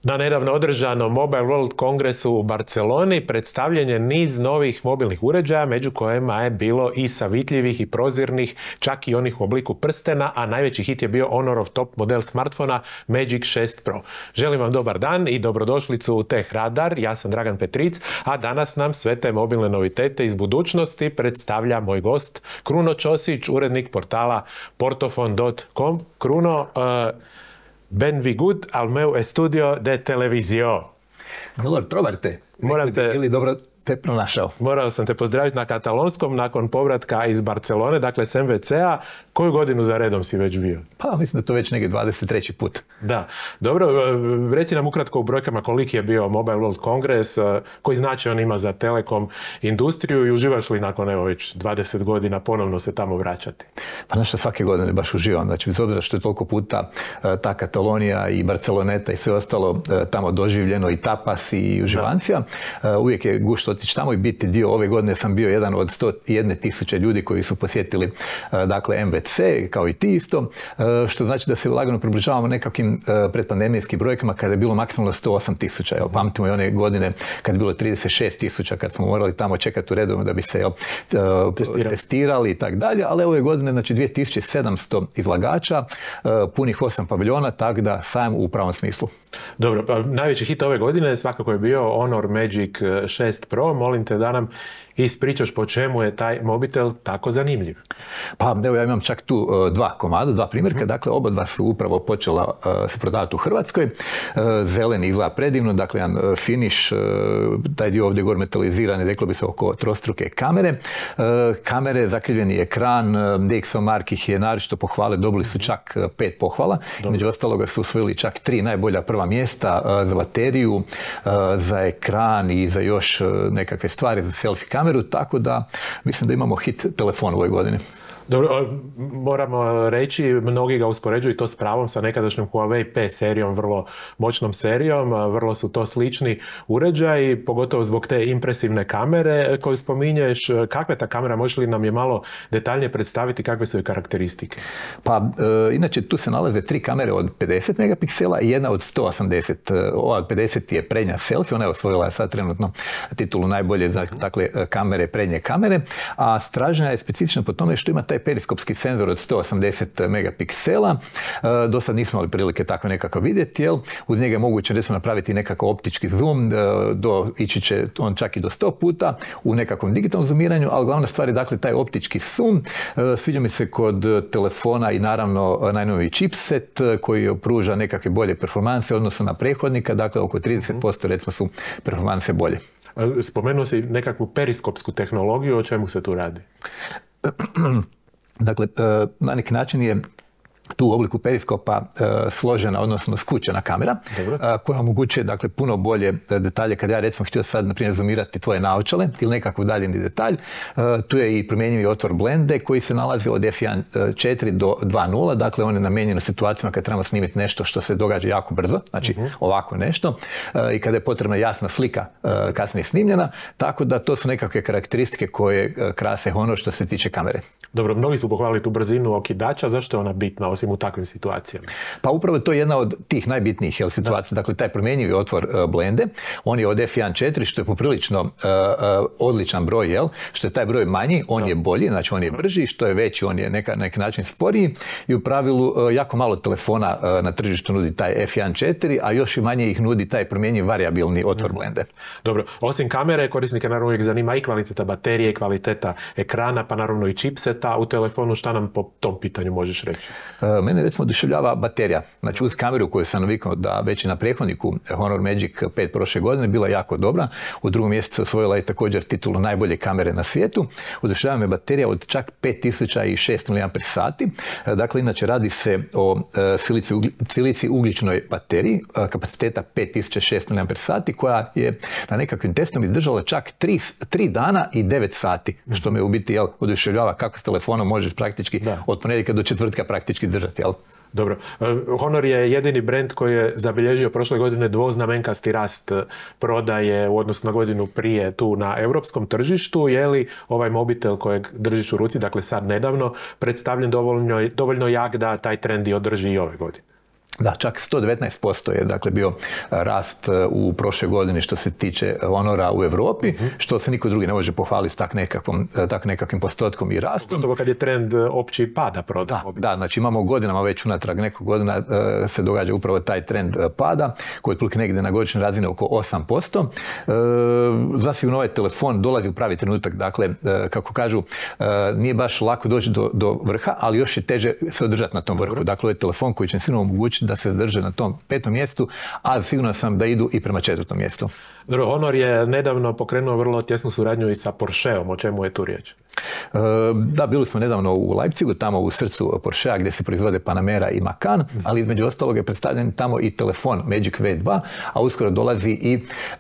Na nedavno održanom Mobile World Kongresu u Barceloni predstavljen je niz novih mobilnih uređaja, među kojima je bilo i savitljivih i prozirnih, čak i onih u obliku prstena, a najveći hit je bio Honorov top model smartfona Magic 6 Pro. Želim vam dobar dan i dobrodošlicu u Tech Radar, ja sam Dragan Petric, a danas nam sve te mobilne novitete iz budućnosti predstavlja moj gost Kruno Ćosić, urednik portala portofon.com. Kruno, benvingut al meu estudio de televizio. Dobro, trobarte. Ili dobro te pronašao. Morao sam te pozdraviti na katalonskom nakon povratka iz Barcelone, dakle s MWC-a. Koju godinu za redom si već bio? Pa mislim da to već negdje 23. put. Da. Dobro, reci nam ukratko u brojkama koliki je bio Mobile World Congress, koji značaj on ima za telekom industriju i uživaš li nakon evo već 20 godina ponovno se tamo vraćati? Pa nešto svake godine baš uživam. Znači, bez obzira što je toliko puta ta Katalonija i Barceloneta i sve ostalo tamo doživljeno i tapas i uživancija, uvijek je gušt otići tamo i biti dio. Ove godine sam bio jedan od 101.000 ljudi koji su posjetili dakle MWC, kao i ti isto, što znači da se lagano približavamo nekakvim predpandemijskim brojkama kada je bilo maksimalno 108.000. Pamtimo i one godine kad je bilo 36.000, kad smo morali tamo čekati u redovima da bi se testirali i tako dalje, ali ove godine znači 2700 izlagača, punih 8 paviljona, tako da sajam u pravom smislu. Dobro, pa najveći hit ove godine svakako je bio Honor Magic 6 Pro. Molim te da nam ispričaš po čemu je taj mobitel tako zanimljiv. Pa evo ja imam čak tu dva primjerka. Dakle, oba dva su upravo počela se prodavati u Hrvatskoj. Zeleni izgleda predivno, dakle jedan finish, taj dio ovdje gore metaliziran, reklo bi se oko trostruke kamere. Kamere, zakrivljeni ekran, DxOMark ih je naročito pohvale, dobili su čak 5 pohvala. Među ostaloga su osvojili čak 3 najbolja prva mjesta za bateriju, za ekran i za još nekakve stvari, za selfie kameru, tako da mislim da imamo hit telefon u ovoj godini. Dobro, moramo reći, mnogi ga uspoređuju i to s pravom sa nekadašnjom Huawei P serijom, vrlo moćnom serijom, vrlo su to slični uređaji, pogotovo zbog te impresivne kamere koju spominješ. Kakva je ta kamera, možeš li nam je malo detaljnije predstaviti, kakve su joj karakteristike? Pa, inače tu se nalaze 3 kamere od 50 megapiksela i jedna od 180. Ova od 50 je prednja selfie, ona je osvojila sad trenutno titulu najbolje, dakle kamere, prednje kamere, a stražnja je specifična po tome što ima taj periskopski senzor od 180 megapiksela. Do sad nismo imali prilike tako nekako vidjeti, jel? Uz njega je moguće recimo napraviti nekakav optički zoom, ići će on čak i do 100 puta u nekakvom digitalnom zoomiranju, ali glavna stvar je dakle taj optički zoom. Sviđa mi se kod telefona i naravno najnoviji chipset koji pruža nekakve bolje performanse odnosno na prethodnika, dakle oko 30% recimo su performanse bolje. Spomenuo si nekakvu periskopsku tehnologiju, o čemu se tu radi? Dakle, na neki način je tu u obliku periskopa složena, odnosno skučena kamera, koja omogućuje dakle, puno bolje detalje. Kad ja recimo htio sad, na primjer, zoomirati tvoje naočale ili nekakav udaljeni detalj, tu je i promjenjivi otvor blende koji se nalazi od f1.4 do 2.0, dakle on je namijenjen u situacijama kad trebamo snimiti nešto što se događa jako brzo, znači ovako nešto, i kada je potrebna jasna slika kasnije snimljena, tako da to su nekakve karakteristike koje krase Honor što se tiče kamere. Dobro, mnogi su pohvalili tu brzinu okidača, zašto je ona bitna osim u takvim situacijama? Pa upravo to je jedna od tih najbitnijih situacija. Dakle, taj promjenjivi otvor blende, on je od f1.4, što je poprilično odličan broj, jel? Što je taj broj manji, on je bolji, znači on je brži, što je veći, on je na neki način sporiji i u pravilu jako malo telefona na tržištu nudi taj f1.4, a još i manje ih nudi taj promjenjivi variabilni otvor blende. Dobro, osim kamere, korisnike naravno uvijek zanima i kvaliteta baterije, kvaliteta ekrana, pa naravno i chipseta u telefonu. Šta nam po tom pitanju možeš reći? Mene recimo oduševljava baterija. Znači uz kameru koju sam navikao da već i na prethodniku Honor Magic 5 prošle godine bila jako dobra. U drugom mjesecu osvojila je također titulu najbolje kamere na svijetu. Oduševljava me baterija od čak 5600 mAh. Dakle, inače radi se o silici ugljičnoj bateriji kapaciteta 5600 mAh koja je na nekakvim testom izdržala čak 3 dana i 9 sati. Što me u biti oduševljava kako s telefonom možeš praktički od ponedjeljka do četvrtka praktički držati, jel? Dobro. Honor je jedini brend koji je zabilježio prošle godine dvoznamenkasti rast prodaje u odnosu na godinu prije tu na europskom tržištu. Je li ovaj mobitel kojeg držiš u ruci, dakle sad nedavno, predstavljen dovoljno jak da taj trend i održi i ove godine? Da, čak 119% je dakle bio rast u prošle godini što se tiče Honora u Europi, što se niko drugi ne može pohvaliti s tak nekakvim postotkom i rastom. Gotovo kad je trend opći pada prodaje. Da, znači imamo godinama već unatrag nekog godina se događa upravo taj trend pada, koji je otprilike negdje na godišnjoj razini oko 8%. Zasigurno ovaj telefon dolazi u pravi trenutak, dakle, kako kažu, nije baš lako doći do vrha, ali još je teže se održati na tom vrhu. Dakle, ovo je telefon koji će sigurno omogućiti da se zadrže na tom 5. mjestu, a sigurno sam da idu i prema 4. mjestu. Honor je nedavno pokrenuo vrlo tjesnu suradnju i sa Porscheom. O čemu je tu riječ? Da, bili smo nedavno u Leipzigu, tamo u srcu Porschea gdje se proizvode Panamera i Macan, ali između ostalog je predstavljen tamo i telefon Magic V2, a uskoro dolazi i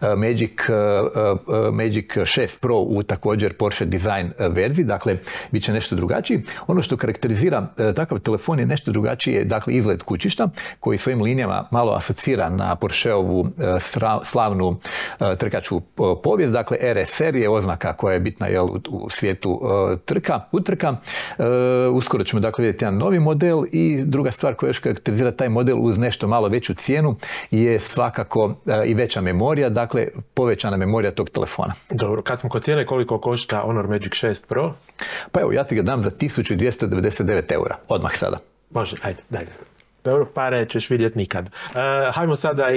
Magic 6 Pro u također Porsche design verziji, dakle, bit će nešto drugačiji. Ono što karakterizira takav telefon je nešto drugačije, dakle, izgled kućišta, koji svojim linijama malo asocira na Porscheovu slavnu trkačku povijest, dakle, RSR je oznaka koja je bitna u svijetu utrka. Uskoro ćemo dakle vidjeti jedan novi model i druga stvar koja još karakterizira taj model uz nešto malo veću cijenu je svakako i veća memorija, dakle povećana memorija tog telefona. Dobro, kad smo kod cijene, koliko košta Honor Magic 6 Pro? Pa evo, ja ti ga dam za 1299 eura, odmah sada. Može, ajde, daj. Dobro, pare ćeš vidjeti nikad. Hajmo sada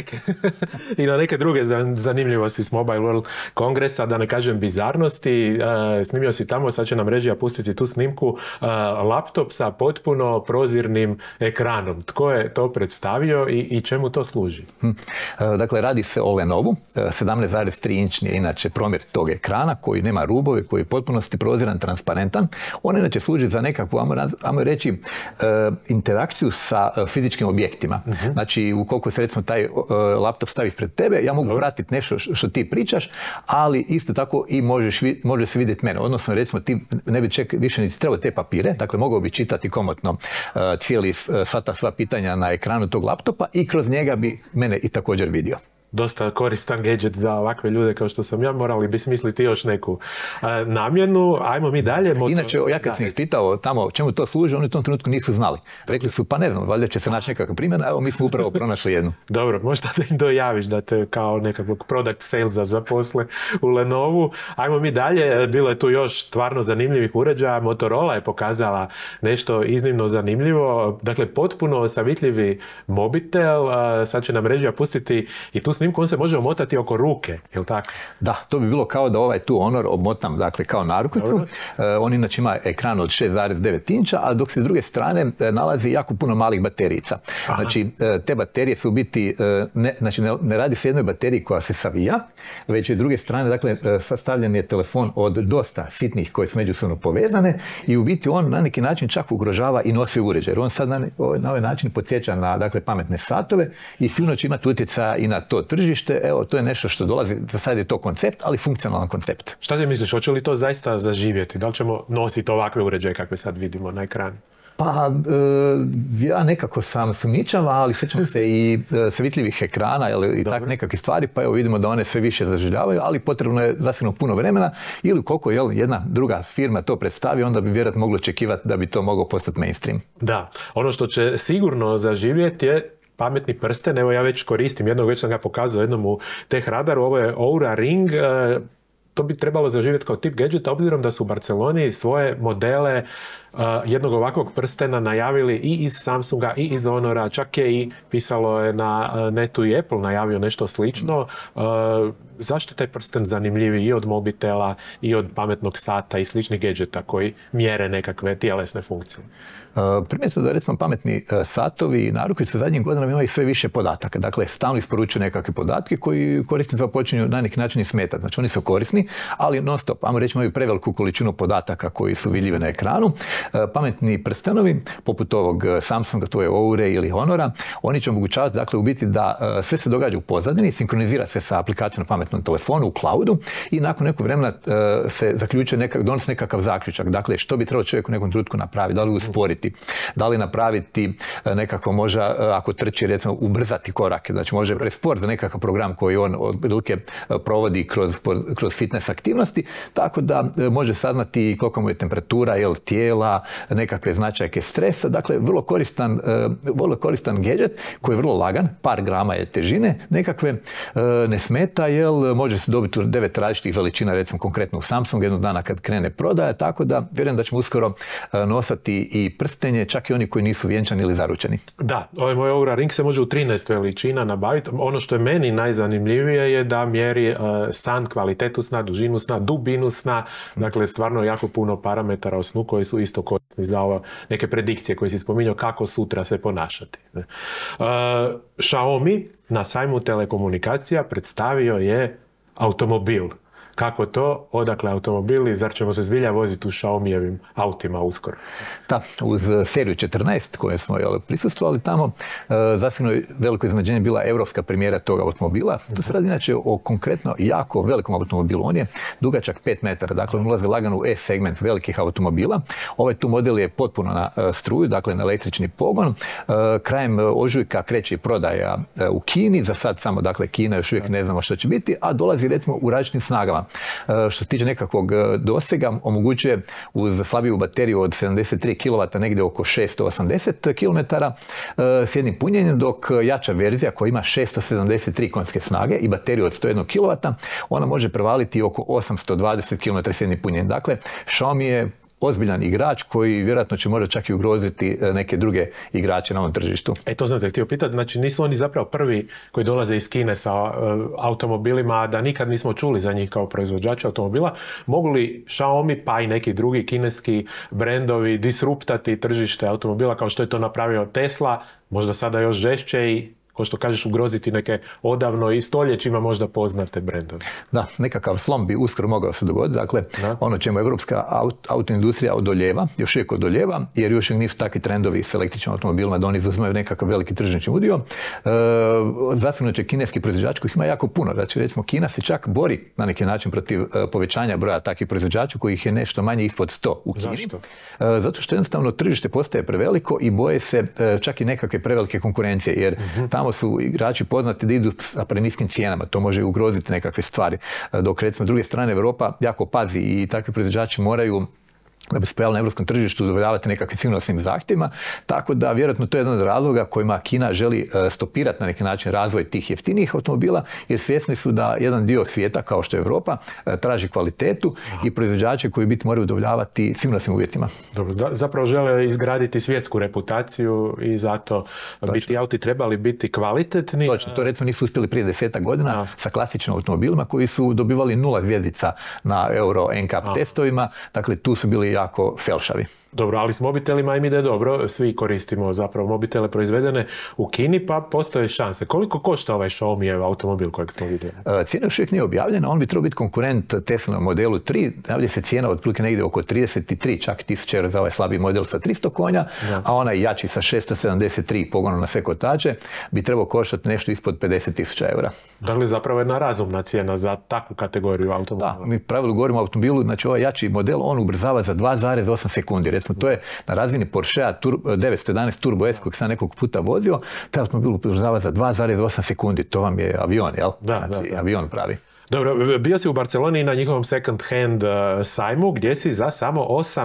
i na neke druge zanimljivosti s Mobile World Kongresa, da ne kažem bizarnosti. Snimio si tamo, sad će nam režija pustiti tu snimku, laptop sa potpuno prozirnim ekranom. Tko je to predstavio i čemu to služi? Dakle, radi se o Lenovu, 17,3 inčni je inače promjer tog ekrana, koji nema rubove, koji je potpunosti proziran, transparentan. On inače služi za nekakvu, ajmo reći, interakciju sa fizičkim objektima. Znači, ukoliko se recimo taj laptop stavi ispred tebe, ja mogu pratiti nešto što ti pričaš, ali isto tako i može se vidjeti mene. Odnosno, recimo, ti ne bi više niti trebao te papire, dakle, mogao bi čitati komotno sva pitanja na ekranu tog laptopa i kroz njega bi mene i također vidio. Dosta koristan gadget za ovakve ljude kao što sam ja, morali bi smisliti još neku namjenu. Ajmo mi dalje. Inače, ja kad sam ih pitao tamo čemu to služi, oni u tom trenutku nisu znali. Rekli su, pa ne znam, valjda će se naći nekakva primjena, evo mi smo upravo pronašli jednu. Dobro, možda da im dojaviš da te kao nekakvog product salesa zaposle u Lenovu. Ajmo mi dalje, bilo je tu još stvarno zanimljivih uređaja. Motorola je pokazala nešto iznimno zanimljivo, dakle potpuno osavitljivi mobitel, sad će nam režija pustiti i tu snimku, on se može omotati oko ruke, je li tako? Da, to bi bilo kao da ovaj tu Honor omotam, dakle, kao narukvicu. On inače ima ekran od 6,9 inča, a dok se s druge strane nalazi jako puno malih baterijica. Znači, te baterije su u biti, ne radi se jednoj bateriji koja se savija, već je s druge strane, dakle, sastavljen je telefon od dosta sitnih koje su međusobno povezane i u biti on na neki način čak ugrožava i nosi uređaj. Jer on sad na ovaj način podsjeća na, dakle, pametne satove i sigurno će imati utjecaja i na to tržište. Evo, to je nešto što dolazi, za sad je to koncept, ali funkcionalan koncept. Šta ti misliš, hoće li to zaista zaživjeti? Da li ćemo nositi ovakve uređaje kakve sad vidimo na ekranu? Pa, ja nekako sam sumnjičava, ali sjećam se i svitljivih ekrana i tak nekakve stvari, pa evo vidimo da one sve više zaživljavaju, ali potrebno je zasigurno puno vremena, ili koliko jedna druga firma to predstavi, onda bi vjerojatno moglo očekivati da bi to moglo postati mainstream. Da, ono što će sigurno zaživjeti je pametni prsten. Evo, ja već koristim jednog, već sam ga pokazao jednom u Tech Radaru, ovo je Oura Ring. To bi trebalo zaživjeti kao tip gadgeta, obzirom da su u Barceloni svoje modele jednog ovakvog prstena najavili i iz Samsunga i iz Honora, čak je i pisalo je na netu i Apple najavio nešto slično. Zašto je taj prsten zanimljiviji i od mobitela i od pametnog sata i sličnih gadgeta koji mjere nekakve tjelesne funkcije? Primjetno da recimo pametni satovi i narukvice zadnjih godina imaju sve više podataka. Dakle, stalno isporučuju nekakve podatke koji korisnicima počinju na neki način i smetati. Znači, oni su korisni, ali non stop, ajmo reći, imaju preveliku količinu podataka koji su vidljivi na ekranu. Pametni prstenovi, poput ovog Samsunga, to je Oure ili Honora, oni će omogućavati, dakle, u biti da sve se događa u pozadini, sinkronizira se sa aplikacijom na pametnom telefonu u cloudu i nakon nekog vremena se zaključuje, donosi nekakav zaključak. Dakle, što bi trebalo čovjek u nekom trenutku napraviti, da li usporiti, da li napraviti nekako možda, ako trči, recimo, ubrzati korake, znači može prespor za nekakav program koji on otprilike provodi kroz fitness aktivnosti, tako da može saznati koliko mu je temperatura, tijela, svetla, nekakve značajke stresa. Dakle, vrlo koristan gadget koji je vrlo lagan, par grama je težine, nekakve ne smeta, jer može se dobiti u 9 različitih veličina, recimo konkretno u Samsung, jednog dana kad krene prodaja, tako da vjerujem da ćemo uskoro nosati i prstenje, čak i oni koji nisu vjenčani ili zaručeni. Da, ovaj moj Oura Ring se može u 13 veličina nabaviti. Ono što je meni najzanimljivije je da mjeri san, kvalitetu sna, dužinu sna, dubinu sna, dakle stvarno jako puno parametara o snu koji su isto korisni za ovo, neke predikcije koje si spominjao kako sutra se ponašati. Xiaomi na sajmu telekomunikacija predstavio je automobil. Kako to? Odakle automobili? Zar ćemo se zbilja voziti u Xiaomijevim autima uskoro? Da, uz seriju 14 koje smo prisustvovali tamo, zasigurno je veliko iznenađenje bila europska premijera tog automobila. To se radi inače o konkretno jako velikom automobilu. On je dugačak 5 metara, dakle on ulazi lagano u S-segment velikih automobila. Ovaj tu model je potpuno na struju, dakle na električni pogon. Krajem ožujka kreće prodaja u Kini, za sad samo dakle Kina, još uvijek ne znamo što će biti, a dolazi recimo u različitim snagama. Što se tiče nekakvog dosega, omogućuje uz slabiju bateriju od 73 kW negdje oko 680 km s jednim punjenjem, dok jača verzija koja ima 673 konjske snage i bateriju od 101 kW, ona može prevaliti oko 820 km s jednim punjenjem. Dakle, Xiaomi je ozbiljan igrač koji vjerojatno će možda čak i ugroziti neke druge igrače na ovom tržištu. To sam te htio pitati, znači nisu oni zapravo prvi koji dolaze iz Kine sa automobilima, a da nikad nismo čuli za njih kao proizvođača automobila. Mogu li Xiaomi pa i neki drugi kineski brendovi disruptati tržište automobila kao što je to napravio Tesla, možda sada još žešće i ko što kažeš, ugroziti neke odavno i stoljećima možda poznate brendove? Da, nekakav slom bi uskoro mogao se dogoditi. Dakle, ono čemu evropska autoindustrija odoljeva, još uvijek odoljeva, jer još uvijek nisu takvi trendovi s električnim automobilima da oni zauzimaju nekakav veliki tržišni udio. Zasigurno će kineski proizvođač kojih ima jako puno. Znači, recimo, Kina se čak bori na neki način protiv povećanja broja takvih proizvođača kojih je nešto manje ispod 100 u Kini. Zašto? Zato što jednostavno tržište postaje preveliko i boje se čak i nekakve prevelike konkurencije, jer tamo su igrači poznati da idu sa preniskim cijenama, to može ugroziti nekakve stvari. Dok recimo s druge strane Europa jako pazi i takvi proizvođači moraju da bi se pojavili na europskom tržištu zadovoljavati nekakvim sigurnosnim zahtjevima, tako da vjerojatno to je jedan od razloga kojima Kina želi stopirati na neki način razvoj tih jeftinijih automobila, jer svjesni su da jedan dio svijeta, kao što je Europa, traži kvalitetu i proizvođače koji biti moraju udovoljavati sigurnosnim uvjetima. Dobro, zapravo žele izgraditi svjetsku reputaciju i zato bi ti auti trebali biti kvalitetni. Točno, to recimo nisu uspjeli prije 10 godina sa klasičnim automobilima koji su dobivali 0 zvjezdica na Euro NCAP testovima, dakle tu su bili jako felšavi. Dobro, ali s mobitelima im ide dobro, svi koristimo zapravo mobitele proizvedene u Kini, pa postoje šanse. Koliko košta ovaj Xiaomijev automobil kojeg smo vidjeli? Cijena još uvijek nije objavljena, on bi trebao biti konkurent Tesla modelu 3, najavlja se cijena otprilike negdje oko 33 čak €1000 za ovaj slabiji model sa 300 konja, a onaj jači sa 673 pogonom na sve kotače bi trebao koštati nešto ispod €50.000. Dakle, zapravo jedna razumna cijena za takvu kategoriju automobila. Da, mi pravilu govorimo o automobilu, znači ovaj jači model, on ubrzava za 2,8 sekundi. Recimo, to je na razini Porschea 911 Turbo S kojeg sam nekoliko puta vozio, taj automobil ubrzava za 2,8 sekundi. To vam je avion, jel? Znači, avion pravi. Dobro, bio si u Barceloni na njihovom second hand sajmu gdje si za samo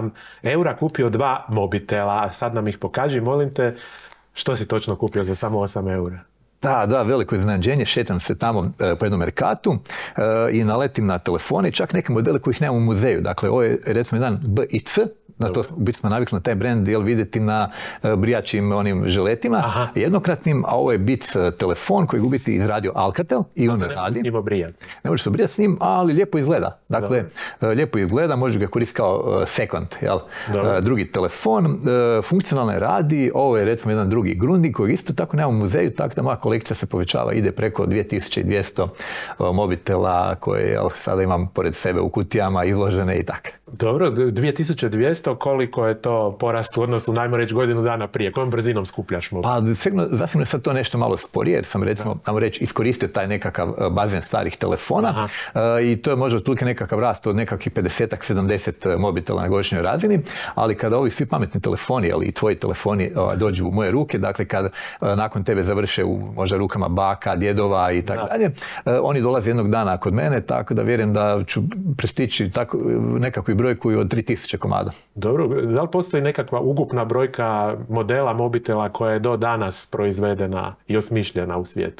€8 kupio 2 mobitela. Sad nam ih pokaži, molim te, što si točno kupio za samo €8? Da, veliko iznenađenje, šetam se tamo po jednom Merkatu i naletim na telefone, čak neke modele kojih nemam u muzeju. Dakle, ovo je recimo jedan B i C, na to biti smo navikli na taj brand, jel vidjeti na brijačim onim žiletima, jednokratnim, a ovo je Beats telefon koji biti izradio Alcatel i on radi. Ne možeš se brijati s njim, ali lijepo izgleda. Dakle, lijepo izgleda, možeš ga koristiti kao second, jel? Drugi telefon, funkcionalno radi, ovo je recimo jedan drugi Grundig koji isto tako nema u muzeju, tako da moja kolekcija se povećava, ide preko 2200 mobitela koje jel, sada imam pored sebe u kutijama, izložene i tako. Dobro, 2200, koliko je to porast u odnosu, najmo reći, godinu dana prije? Kojom brzinom skupljaš mobil? Pa, zasigurno je sad to nešto malo sporije, jer sam recimo, iskoristio taj nekakav bazen starih telefona i to je možda otprilike nekakav rast od nekakvih 50-70 mobitela na godišnjoj razini, ali kada ovi svi pametni telefoni, ali i tvoji telefoni dođu u moje ruke, dakle kad nakon tebe završe u možda rukama baka, djedova i tako dalje. Oni dolaze jednog dana kod mene, tako da vjerujem da ću prestići nekakvu brojku od 3000 komada. Dobro, da li postoji nekakva ukupna brojka modela mobitela koja je do danas proizvedena i osmišljena u svijetu?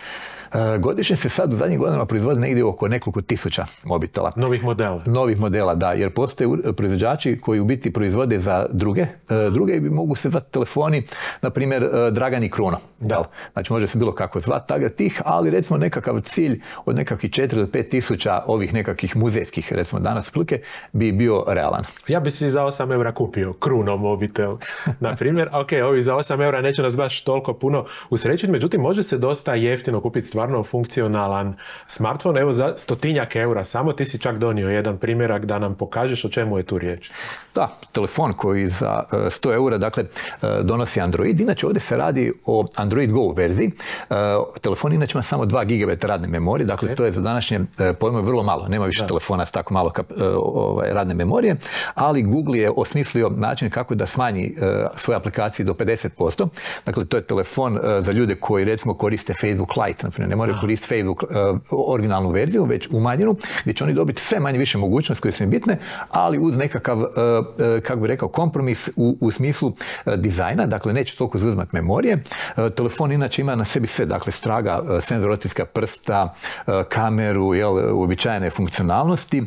Godišnje se sad u zadnjih godinama proizvode negdje oko nekoliko tisuća mobitela. Novih modela? Novih modela, da, jer postoje proizvođači koji u biti proizvode za druge. Druge bi mogu se zvati telefoni, na primjer Dragan i Kruno. Da. Znači može se bilo kako zvati tih, ali recimo nekakav cilj od nekakvih 4 do 5 tisuća ovih nekakvih muzejskih, recimo danas prilike, bi bio realan. Ja bi si za 8 eura kupio Kruno mobitel, na primjer. Ok, ovi za 8 eura neće nas baš toliko puno usrećiti, međutim može se dosta jeftino kupiti stvarno funkcionalan smartfon, evo za 100 eura samo. Ti si čak donio jedan primjerak da nam pokažeš o čemu je tu riječ. Da, telefon koji za 100 eura dakle, donosi Android. Inače ovdje se radi o Android Go verziji. Telefon inače ima samo 2 GB radne memorije, dakle to je za današnje pojmove vrlo malo. Nema više telefona s tako malo radne memorije, ali Google je osmislio način kako da smanji svoje aplikacije do 50%. Dakle, to je telefon za ljude koji recimo koriste Facebook Lite, naprimjer, ne moraju koristiti Facebook originalnu verziju, već umanjenu, gdje će oni dobiti sve manje više mogućnosti koje su im bitne, ali uz nekakav, kako bi rekao, kompromis u smislu dizajna, dakle neće toliko zauzimati memorije. Telefon inače ima na sebi sve, dakle straga, senzor otiska prsta, kameru, uobičajene funkcionalnosti,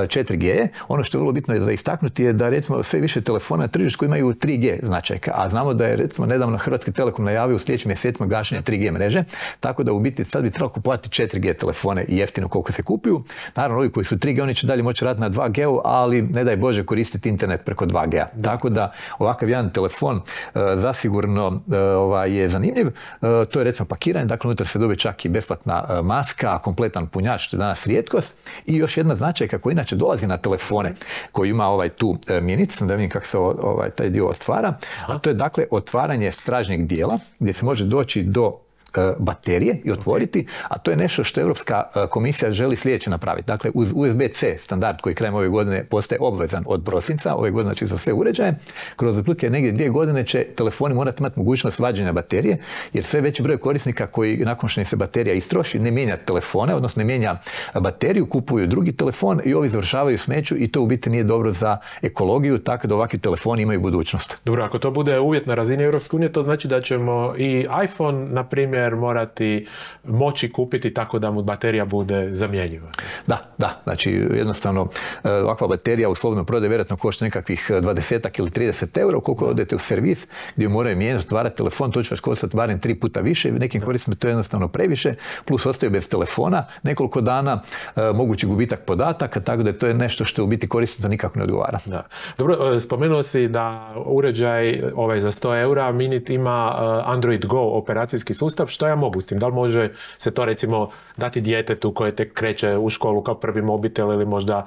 4G. Ono što je vrlo bitno je za istaknuti je da recimo sve više telefona na tržištu imaju 3G značajka, a znamo da je recimo nedavno Hrvatski Telekom najavio u sljedećim mjesecima gašenje 3G mreže, tako da u biti sad bi trebalo kupovati 4G telefone i jeftino koliko se kupuju. Naravno, ovi koji su 3G, oni će dalje moći raditi na 2G, ali ne daj Bože koristiti internet preko 2G. Tako da ovakav jedan telefon zasigurno je zanimljiv. To je recimo pakiranje, dakle unutar se dobije čak i besplatna maska, kompletan punjač, što je danas rijetkost. I još jedna značajka koja inače dolazi na telefone, koji ima tu mjenicu, da vidim kako se taj dio otvara, a to je dakle otvaranje stražnjeg dijela gdje se može doći do baterije i otvoriti, a to je nešto što Europska komisija želi sljedeće napraviti. Dakle, uz USB-C standard koji krajem ove godine postaje obvezan od prosinca, ove godine znači za sve uređaje, kroz otprilike negdje 2 godine će telefoni morati imati mogućnost vađenja baterije, jer sve veći broj korisnika koji nakon što se baterija istroši ne mijenja telefone, odnosno ne mijenja bateriju, kupuju drugi telefon i ovi završavaju smeću i to u biti nije dobro za ekologiju, tako da ovakvi telefoni imaju budućnost. Dobro, ako to bude uvjet na razini Europske unije, to znači da ćemo i iPhone, na primjer, morati moći kupiti tako da mu baterija bude zamjenjiva. Da. Znači, jednostavno, ovakva baterija u slobodnom prodaju vjerojatno košta nekakvih 20 ili 30 eura. Ukoliko odete u servis gdje moraju mijenjati, otvarati telefon, to će vas koštati barem 3 puta više. Nekim korisnicima to je jednostavno previše. Plus ostaju bez telefona nekoliko dana, mogući gubitak podataka, tako da to je nešto što u biti korisnicima nikako ne odgovara. Da. Dobro, spomenuo si da uređaj za 100 eura Minit ima Android Go operacijski sustav. Što ja mogu s tim? Da li može se to recimo dati djetetu koje tek kreće u školu kao prvi mobitel ili možda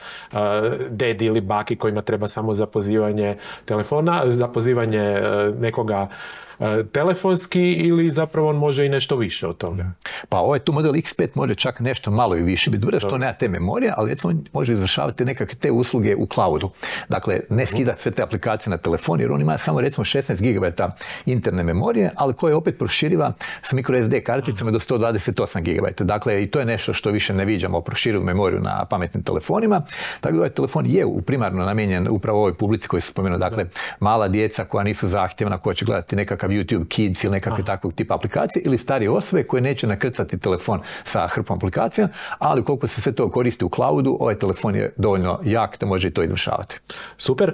dedi ili baki kojima treba samo za pozivanje telefona, za pozivanje nekoga telefonski, ili zapravo on može i nešto više od toga? Pa tu model X5 može čak nešto malo i više biti. Dobro što nema te memorije, ali recimo on može izvršavati nekakve te usluge u cloudu. Dakle, ne skidati sve te aplikacije na telefon, jer on ima samo recimo 16 GB interne memorije, ali koja je opet proširiva s microSD karticama do 128 GB. Dakle, i to je nešto što više ne viđamo, proširuju memoriju na pametnim telefonima. Tako da ovaj telefon je primarno namijenjen upravo ovoj publici koju sam spomenuo. Dakle, mala djeca koja nisu zahtjevna, koja će gledati nekakav YouTube Kids ili nekakve takvog tipa aplikacije, ili starije osobe koje neće nakrcati telefon sa hrpom aplikacija, ali koliko se sve to koristi u cloudu, ovaj telefon je dovoljno jak da može i to izvršavati. Super.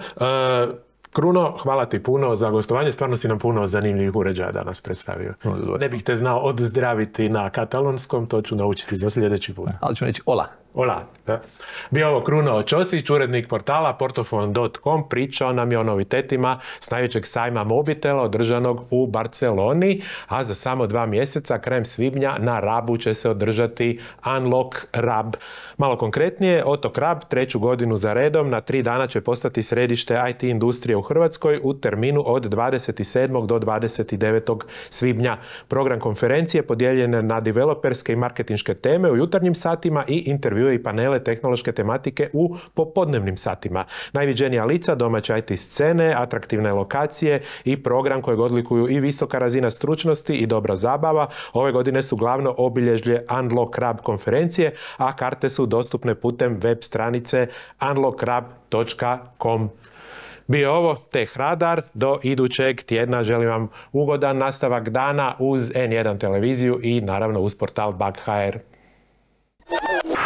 Kruno, hvala ti puno za gostovanje, stvarno si nam puno zanimljivih uređaja danas predstavio. Ne bih te znao odzdraviti na katalonskom, to ću naučiti za sljedeći put. Ali ću reći hola. Hola. Da. Bio ovo Kruno Ćosić, urednik portala portofon.com, pričao nam je o novitetima s najvećeg sajma mobitela održanog u Barceloni, a za samo 2 mjeseca, krajem svibnja, na Rabu će se održati Unlock Rab. Malo konkretnije, otok Rab 3. godinu za redom na 3 dana će postati središte IT industrije u Hrvatskoj u terminu od 27. do 29. svibnja. Program konferencije podijeljen na developerske i marketinške teme u jutarnjim satima i intervju predstavljaju i panele tehnološke tematike u popodnevnim satima. Najviđenija lica, domaće IT scene, atraktivne lokacije i program kojeg odlikuju i visoka razina stručnosti i dobra zabava. Ove godine su glavno obilježje Unlock Rab konferencije, a karte su dostupne putem web stranice unlockrab.com. Bio ovo Tech Radar. Do idućeg tjedna želim vam ugodan nastavak dana uz N1 televiziju i naravno uz portal Bug.hr.